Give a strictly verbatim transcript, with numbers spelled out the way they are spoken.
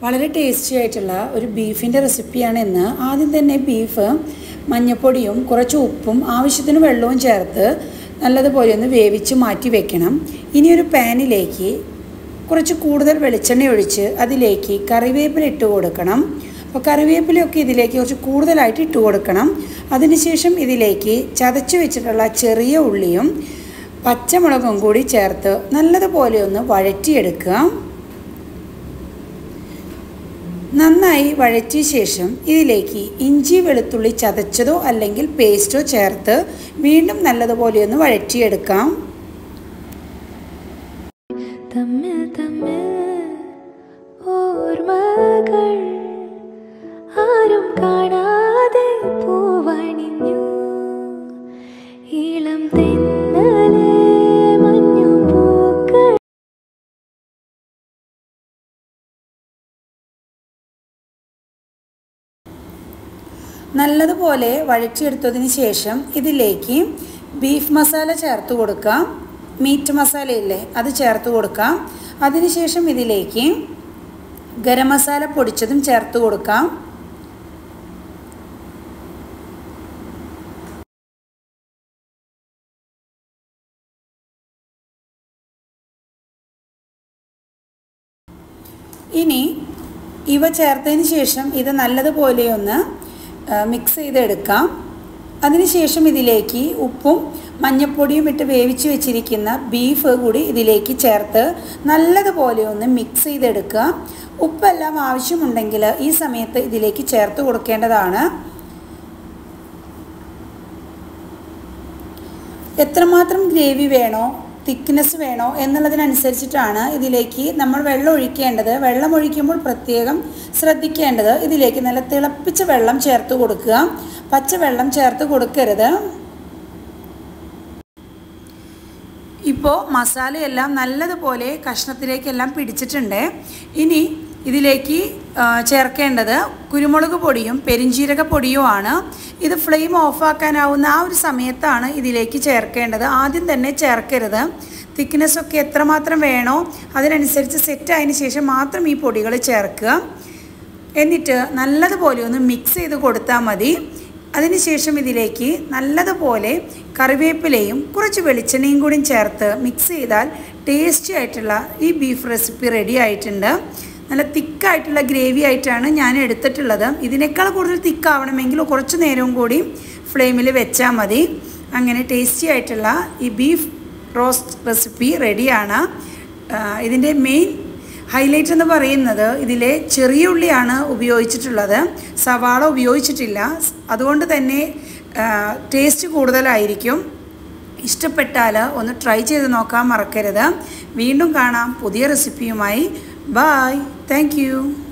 വളരെ ടേസ്റ്റി ആയിട്ടുള്ള ഒരു ബീഫിൻ്റെ റെസിപ്പിയാണ് ഇന്ന്. ആദ്യം തന്നെ ബീഫ് മഞ്ഞൾപ്പൊടിയും കുറച്ച് ഉപ്പും ആവശ്യത്തിന് വെള്ളവും ചേർത്ത് നല്ലതുപോലെ ഒന്ന് വേവിച്ച് മാറ്റി വെക്കണം. ഇനി ഒരു പാനിലേക്ക് കുറച്ച് കൂടുതൽ വെളിച്ചെണ്ണ ഒഴിച്ച് അതിലേക്ക് കറിവേപ്പില ഇട്ട് കൊടുക്കണം. അപ്പോൾ കറിവേപ്പിലയൊക്കെ ഇതിലേക്ക് കുറച്ച് കൂടുതലായിട്ട് ഇട്ട് കൊടുക്കണം. അതിനുശേഷം ഇതിലേക്ക് ചതച്ച് വെച്ചിട്ടുള്ള ചെറിയ ഉള്ളിയും പച്ചമുളകും കൂടി ചേർത്ത് നല്ലതുപോലെ ഒന്ന് വഴറ്റിയെടുക്കുക. നന്നായി വഴറ്റിയ ശേഷം ഇതിലേക്ക് ഇഞ്ചി വെളുത്തുള്ളി ചതച്ചതോ അല്ലെങ്കിൽ പേസ്റ്റോ ചേർത്ത് വീണ്ടും നല്ലതുപോലെ ഒന്ന് വഴറ്റിയെടുക്കാം. ആരും കാണാതെ പൂവണിഞ്ഞു ഇളം തെന്നലേ മഞ്ഞു പൂക്കൾ. നല്ലതുപോലെ വഴറ്റിയെടുത്തതിന് ശേഷം ഇതിലേക്ക് ബീഫ് മസാല ചേർത്ത് കൊടുക്കാം. മീറ്റ് മസാലയില്ലേ അത് ചേർത്ത് കൊടുക്കാം. അതിനുശേഷം ഇതിലേക്ക് ഗരം മസാല പൊടിച്ചതും ചേർത്ത് കൊടുക്കാം. ഇനി ഇവ ചേർത്തതിന് ശേഷം ഇത് നല്ലതുപോലെ ഒന്ന് മിക്സ് ചെയ്തെടുക്കാം. അതിനുശേഷം ഇതിലേക്ക് ഉപ്പും മഞ്ഞൾപ്പൊടിയും ഇട്ട് വേവിച്ച് വെച്ചിരിക്കുന്ന ബീഫ് കൂടി ഇതിലേക്ക് ചേർത്ത് നല്ലതുപോലെ ഒന്ന് മിക്സ് ചെയ്തെടുക്കുക. ഉപ്പെല്ലാം ആവശ്യമുണ്ടെങ്കിൽ ഈ സമയത്ത് ഇതിലേക്ക് ചേർത്ത് കൊടുക്കേണ്ടതാണ്. എത്രമാത്രം ഗ്രേവി വേണോ തിക്നെസ് വേണോ എന്നുള്ളതിനനുസരിച്ചിട്ടാണ് ഇതിലേക്ക് നമ്മൾ വെള്ളം ഒഴിക്കേണ്ടത്. വെള്ളം ഒഴിക്കുമ്പോൾ പ്രത്യേകം ശ്രദ്ധിക്കേണ്ടത് ഇതിലേക്ക് നല്ല തിളപ്പിച്ച വെള്ളം ചേർത്ത് കൊടുക്കുക. പച്ചവെള്ളം ചേർത്ത് കൊടുക്കരുത്. ഇപ്പോൾ മസാലയെല്ലാം നല്ലതുപോലെ കഷ്ണത്തിലേക്കെല്ലാം പിടിച്ചിട്ടുണ്ട്. ഇനി ഇതിലേക്ക് ചേർക്കേണ്ടത് കുരുമുളക് പൊടിയും പെരിഞ്ജീരക പൊടിയുമാണ്. ഇത് ഫ്ലെയിം ഓഫാക്കാനാവുന്ന ആ ഒരു സമയത്താണ് ഇതിലേക്ക് ചേർക്കേണ്ടത്. ആദ്യം തന്നെ ചേർക്കരുത്. തിക്നെസ്സൊക്കെ എത്രമാത്രം വേണോ അതിനനുസരിച്ച് സെറ്റ് ആയതിനു ശേഷം മാത്രം ഈ പൊടികൾ ചേർക്കുക. എന്നിട്ട് നല്ലതുപോലെ ഒന്ന് മിക്സ് ചെയ്ത് കൊടുത്താൽ മതി. അതിനുശേഷം ഇതിലേക്ക് നല്ലതുപോലെ കറിവേപ്പിലയും കുറച്ച് വെളിച്ചെണ്ണയും കൂടി ചേർത്ത് മിക്സ് ചെയ്താൽ ടേസ്റ്റി ആയിട്ടുള്ള ഈ ബീഫ് റെസിപ്പി റെഡി ആയിട്ടുണ്ട്. നല്ല തിക്കായിട്ടുള്ള ഗ്രേവി ആയിട്ടാണ് ഞാൻ എടുത്തിട്ടുള്ളത്. ഇതിനേക്കാൾ കൂടുതൽ തിക്കാവണമെങ്കിൽ കുറച്ച് നേരവും കൂടി ഫ്ലെയിമിൽ വെച്ചാൽ മതി. അങ്ങനെ ടേസ്റ്റി ആയിട്ടുള്ള ഈ ബീഫ് റോസ്റ്റ് റെസിപ്പി റെഡിയാണ്. ഇതിൻ്റെ മെയിൻ ഹൈലൈറ്റ് എന്ന് പറയുന്നത് ഇതിലെ ചെറിയ ഉള്ളിയാണ് ഉപയോഗിച്ചിട്ടുള്ളത്. സവാള ഉപയോഗിച്ചിട്ടില്ല. അതുകൊണ്ട് തന്നെ ടേസ്റ്റ് കൂടുതലായിരിക്കും. ഇഷ്ടപ്പെട്ടാൽ ഒന്ന് ട്രൈ ചെയ്ത് നോക്കാൻ മറക്കരുത്. വീണ്ടും കാണാം പുതിയ റെസിപ്പിയുമായി. Bye. Thank you.